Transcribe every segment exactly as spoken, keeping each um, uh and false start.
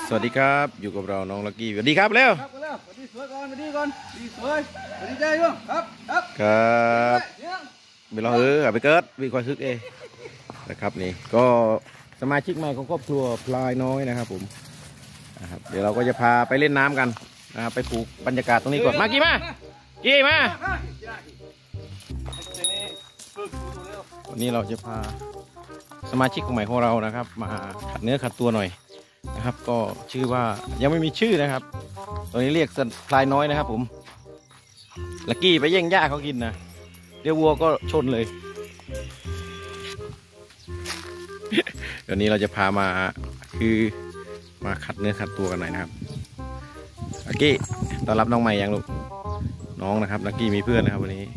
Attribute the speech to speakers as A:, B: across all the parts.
A: สวัสดีครับอยู่กับเราน้องลักกี้สวัสดีครับเร็ว
B: ครับเร็วสวัสดีสวยก่อนสวัสดีก่อนสวัสดีสวยสวัสดีใจด้วยครับครับ
A: ครับไปรอเออไปเกิดวิคอยซึกเอนะครับนี่ก็สมาชิกใหม่ของครอบครัวพลายน้อยนะครับผมนะครับเดี๋ยวเราก็จะพาไปเล่นน้ำกันนะครับไปปลูกบรรยากาศตรงนี้ก่อนมากี่มากี่มาวันนี้เราจะพาสมาชิกใหม่ของเรานะครับมาขัดเนื้อขัดตัวหน่อยนะครับก็ชื่อว่ายังไม่มีชื่อนะครับตอนนี้เรียกพลายน้อยนะครับผมลักกี้ไปแย่งหญ้าเขากินนะเดี๋ยววัวก็ชนเลย เดี๋ยวนี้เราจะพามาคือมาขัดเนื้อขัดตัวกันหน่อยนะครับลักกี้ต้อนรับน้องใหม่ยังลูกน้องนะครับลักกี้มีเพื่อนนะครับวันนี้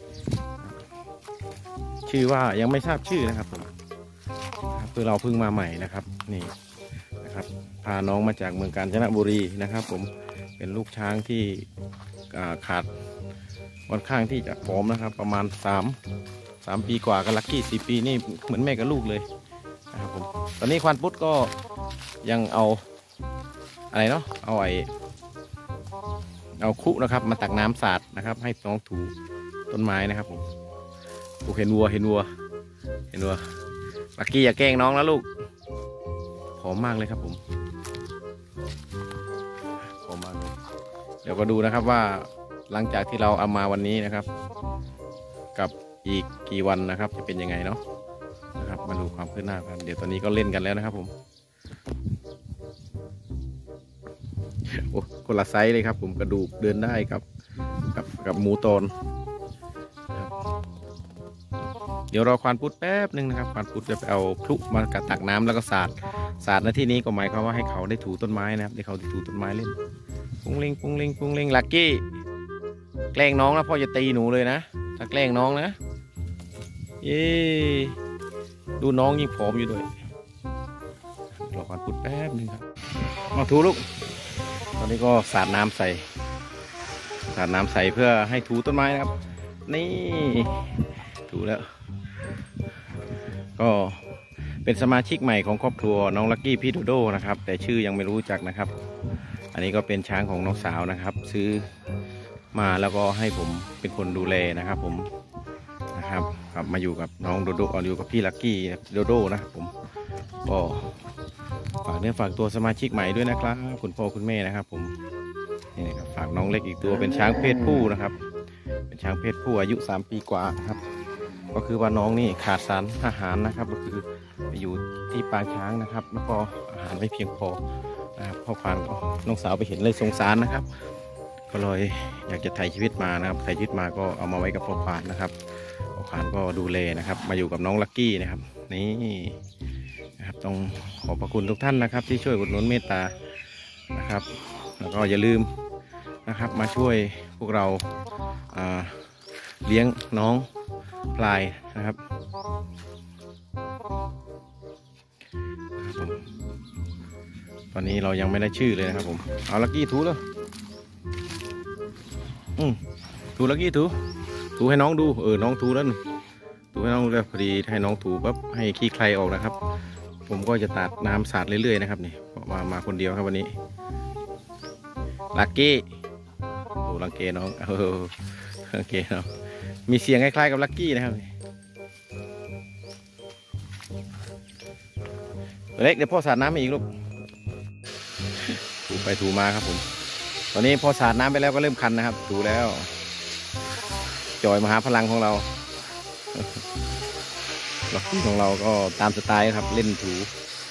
A: ชื่อว่ายังไม่ทราบชื่อนะครับผมคือเราเพิ่งมาใหม่นะครับนี่นะครับพาน้องมาจากเมืองกาญจนบุรีนะครับผมเป็นลูกช้างที่ขาดค่อนข้างที่จะผอมนะครับประมาณสามสามปีกว่ากับลักกี้สี่ปีนี่เหมือนแม่กับลูกเลยนะครับผมตอนนี้ควานปุ๊ดก็ยังเอาอะไรเนาะเอาไอเอาคุนะครับมาตักน้ำสาดนะครับให้น้องถูต้นไม้นะครับผมเห็นวัวเห็นวัวเห็นวัวลักกี้อย่าแกล้งน้องนะลูกผอมมากเลยครับผมผอมมากเลยเดี๋ยวก็ดูนะครับว่าหลังจากที่เราเอามาวันนี้นะครับกับอีกกี่วันนะครับจะเป็นยังไงเนาะนะครับมาดูความคืบหน้ากันเดี๋ยวตอนนี้ก็เล่นกันแล้วนะครับผมโอ้คนละไซส์เลยครับผมกระดูกเดินได้กับกับกับหมูตอนเดี๋ยวรอควานพุทธแป๊บหนึ่งนะครับควานพุทธจะไปเอาพลุมากระตักน้ำแล้วก็สาดสาดในที่นี้ก็หมายความว่าให้เขาได้ถูต้นไม้นะครับให้เขาได้ถูต้นไม้เล่นปุ้งเล่งปุ้งเล่งปุ้งเล่งลักกี้แกล้งน้องนะพ่อจะตีหนูเลยนะถ้าแกล้งน้องนะเย้ดูน้องยิ่งผอมอยู่ด้วยรอควานพุทธแป๊บหนึ่งครับมาถูลูกตอนนี้ก็สาดน้ำใส่สาดน้ำใส่เพื่อให้ถูต้นไม้นะครับนี่ถูแล้วก็เป็นสมาชิกใหม่ของครอบครัวน้องลักกี้พี่โดโดนะครับแต่ชื่อยังไม่รู้จักนะครับอันนี้ก็เป็นช้างของน้องสาวนะครับซื้อมาแล้วก็ให้ผมเป็นคนดูแลนะครับผมนะครับครับมาอยู่กับน้องโดโดอยู่กับพี่ลักกี้โดโดนะครับผมก็ฝากเนื้อฝากตัวสมาชิกใหม่ด้วยนะครับคุณพ่อคุณแม่นะครับผมนี่นะครับฝากน้องเล็กอีกตัวเป็นช้างเพศผู้นะครับเป็นช้างเพศผู้อายุสามปีกว่าครับก็คือว่าน้องนี่ขาดสารอาหารนะครับก็คือไปอยู่ที่ปางช้างนะครับแล้วก็อาหารไม่เพียงพอนะครับพ่อควานน้องสาวไปเห็นเลยสงสารนะครับก็เลยอยากจะไถ่ชีวิตมานะครับไถ่ชีวิตมาก็เอามาไว้กับพ่อควานนะครับพ่อควานก็ดูแลนะครับมาอยู่กับน้องลักกี้นะครับนี่นะครับต้องขอบพระคุณทุกท่านนะครับที่ช่วยอุดหนุนเมตตานะครับแล้วก็อย่าลืมนะครับมาช่วยพวกเราเลี้ยงน้องพลายนะครับตอนนี้เรายังไม่ได้ชื่อเลยนะครับผมเอาลักกี้ถูแล้วอืมถูลักกี้ถูถูให้น้องดูเออน้องถูแล้วถูให้น้องแล้วพอดีให้น้องถูปั๊บให้ขี้ใครออกนะครับผมก็จะตัดน้ำสาดเรื่อยๆนะครับนี่มามาคนเดียวครับวันนี้ลักกี้โอ้ลังเกน้องเออลังเกน้องมีเสียงคล้ายๆกับลักกี้นะครับเล็กเดี๋ยวพ่อสาดน้ำอีกลูกถูไปถูมาครับผมตอนนี้พอสาดน้ำไปแล้วก็เริ่มคันนะครับถูแล้วจอยมหาพลังของเราลักกี้ของเราก็ตามสไตล์ครับเล่นถู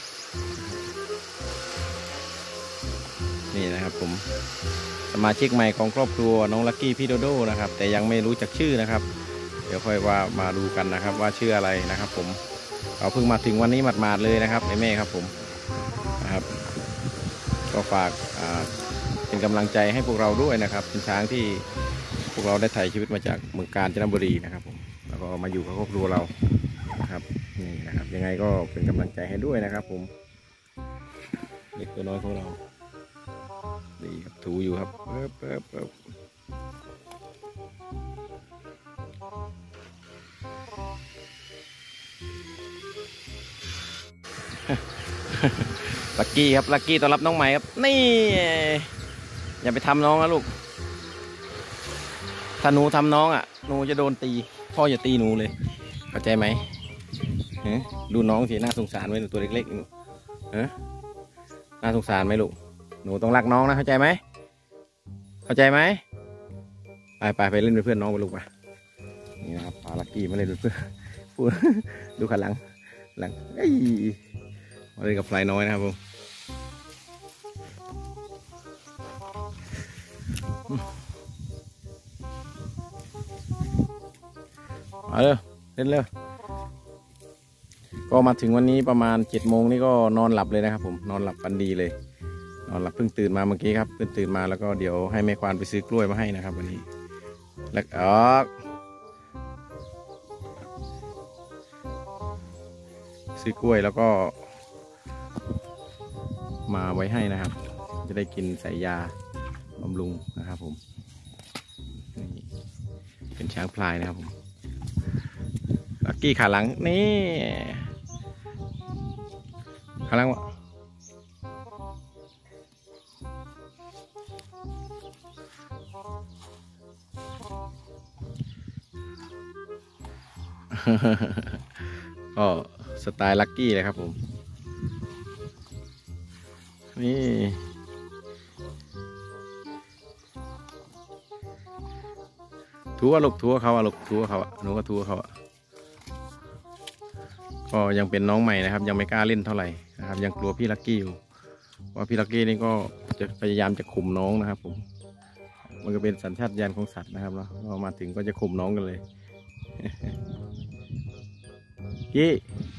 A: นี่นะครับผมสมาชิกใหม่ของครอบครัวน้องลักกี้พี่โดโดนะครับแต่ยังไม่รู้จักชื่อนะครับเดี๋ยวค่อยว่ามาดูกันนะครับว่าชื่ออะไรนะครับผมเราเพิ่งมาถึงวันนี้หมาดๆเลยนะครับแม่ครับผมนะครับก็ฝากเป็นกำลังใจให้พวกเราด้วยนะครับเป็นช้างที่พวกเราได้ไถ่ชีวิตมาจากเมืองกาญจนบุรีนะครับผมแล้วก็มาอยู่กับครอบครัวเรานะครับนี่นะครับยังไงก็เป็นกำลังใจให้ด้วยนะครับผมเด็กตัวน้อยของเราดีครับถูอยู่ครับเปิ๊บเปิ๊บเปิ๊บลักกี้ครับลักกี้ต้อนรับน้องใหม่ครับนี่อย่าไปทำน้องนะลูกถ้าหนูทำน้องอ่ะหนูจะโดนตีพ่ออย่าตีหนูเลยเข้าใจไหมดูน้องสิน่าสงสารไว้หนูตัวเล็กๆหนูฮะน่าสงสารไหมลูกหนูต้องรักน้องนะเข้าใจไหมเข้าใจไหมไปไปไปเล่นเป็นเพื่อนน้องไปลูกไปนี่นะครับพาลักกี้มาเล่นเป็นเพื่อนพูดดูขันหลังหลังเอ้ยมาเล่นกับฟลายน้อยนะครับผมมาเลยเล่นเลยก็มาถึงวันนี้ประมาณเจ็ดโมงนี่ก็นอนหลับเลยนะครับผมนอนหลับฝันดีเลยนอนหลับเพิ่งตื่นมาเมื่อกี้ครับเพิ่งตื่นมาแล้วก็เดี๋ยวให้แม่ควานไปซื้อกล้วยมาให้นะครับวันนี้แล้วออกซื้อกล้วยแล้วก็มาไว้ให้นะครับจะได้กินใส่ยาบำรุงนะครับผมนี่เป็นช้างพลายนะครับผมลักกี้ขาหลังนี่ขาหลังวะก็สไตล์ลักกี้เลยครับผมนี่ทัวลูกทัวเขาอะลูกทัวเขาอะหนูก็ทัวเขาอะก็ยังเป็นน้องใหม่นะครับยังไม่กล้าเล่นเท่าไหร่นะครับยังกลัวพี่ลักกี้อยู่เพราะพี่ลักกี้นี่ก็จะพยายามจะข่มน้องนะครับผมมันก็เป็นสัญชาตญาณของสัตว์นะครับเนาะพอมาถึงก็จะข่มน้องกันเลยกี้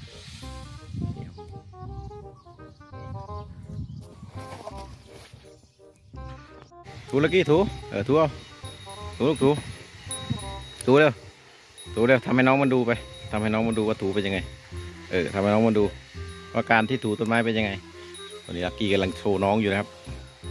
A: ถูลักกี้ถูเออถูเอาถูลูกถูถูเร็วถูเร็วทำให้น้องมันดูไปทำให้น้องมันดูว่าถูเป็นยังไงเออทำให้น้องมันดูว่าการที่ถูต้นไม้เป็นยังไงตอนนี้ลักกี้กำลังโชว์น้องอยู่นะครับ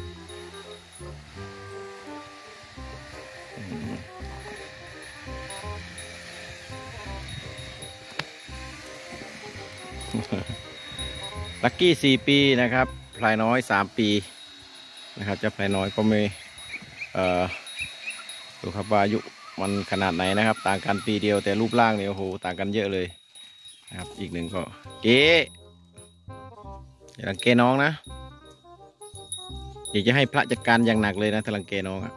A: ลักกี้สี่ปีนะครับพลายน้อยสามปีนะครับเจ้าพลายน้อยก็ไม่เอ่อดูครับว่าอายุมันขนาดไหนนะครับต่างกันปีเดียวแต่รูปร่างเนี่ยโอ้โหต่างกันเยอะเลยนะครับอีกหนึ่งก็เก๋อย่าลังเกน้องนะอยากจะให้พระจัดการอย่างหนักเลยนะถ้าลังเกน้องอ่ะ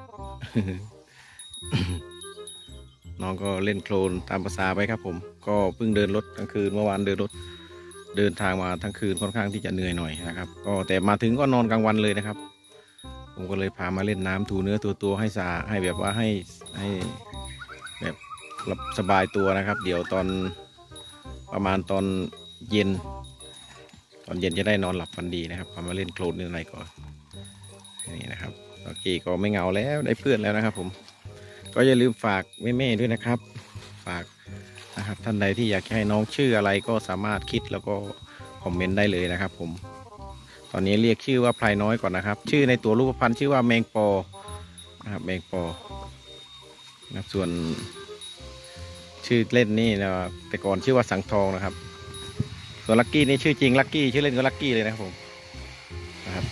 A: น้องก็เล่นโคลนตามภาษาไปครับผมก็เพิ่งเดินรถกลางคืนเมื่อวานเดินรถเดินทางมาทั้งคืนค่อนข้างที่จะเหนื่อยหน่อยนะครับก็แต่มาถึงก็นอนกลางวันเลยนะครับผมก็เลยพามาเล่นน้ำถูเนื้อตัวตัวให้สะอาดให้แบบว่าให้ให้แบบสบายตัวนะครับเดี๋ยวตอนประมาณตอนเย็นตอนเย็นจะได้นอนหลับฝันดีนะครับพามาเล่นโคลนนิดหน่อยก่อนนี่นะครับโอเคก็ไม่เหงาแล้วได้เพื่อนแล้วนะครับผมก็อย่าลืมฝากแม่ๆด้วยนะครับฝากนะครับท่านใดที่อยากให้น้องชื่ออะไรก็สามารถคิดแล้วก็คอมเมนต์ได้เลยนะครับผมตอนนี้เรียกชื่อว่าพลายน้อยก่อนนะครับชื่อในตัวรูปพรรณชื่อว่าแมงปอนะครับแมงปอนะครับส่วนชื่อเล่นนี่นะแต่ก่อนชื่อว่าสังทองนะครับส่วนลักกี้นี่ชื่อจริงลักกี้ชื่อเล่นก็ลักกี้เลยนะครับผมนะครับ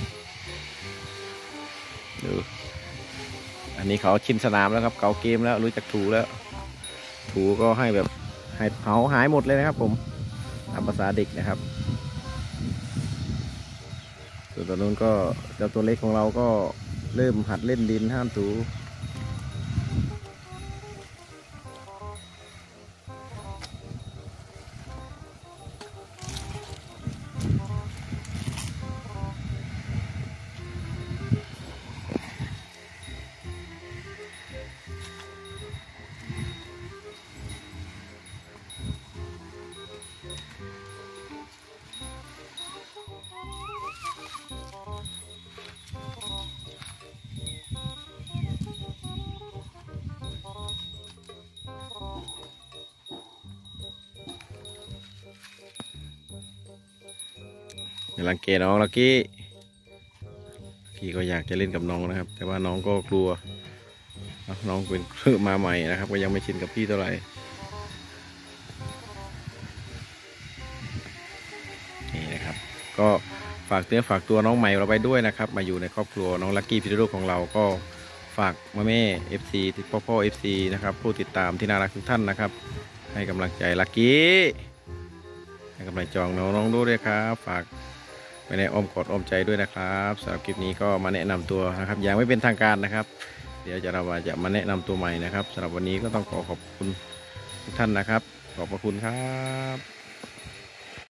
A: ดูอันนี้เขาชินสนามแล้วครับเก่าเกมแล้วรู้จักถูแล้วถูก็ให้แบบให้เผาหายหมดเลยนะครับผมตามภาษาเด็กนะครับส่วนตัวนู้นก็เจ้าตัวเล็กของเราก็เริ่มหัดเล่นดินห้ามถูอย่ารังเกียจน้องลักกี้พี่ก็อยากจะเล่นกับน้องนะครับแต่ว่าน้องก็กลัวน้องเป็นเพิ่งมาใหม่นะครับก็ยังไม่ชินกับพี่เท่าไหร่นี่นะครับก็ฝากเนื้อฝากตัวน้องใหม่เราไปด้วยนะครับมาอยู่ในครอบครัวน้องลักกี้พีโดโดของเราก็ฝากมาแม่ เอฟ ซี พ่อพ่อ เอฟ ซี นะครับผู้ติดตามที่น่ารักทุกท่านนะครับให้กำลังใจลักกี้ให้กำลังจองน้องน้องด้วยครับฝากไปในอ้อมกอดอ้อมใจด้วยนะครับสำหรับคลิปนี้ก็มาแนะนำตัวนะครับยังไม่เป็นทางการนะครับเดี๋ยวจะเราจะมาแนะนำตัวใหม่นะครับสำหรับวันนี้ก็ต้องขอขอบคุณทุกท่านนะครับขอบพระคุณครับ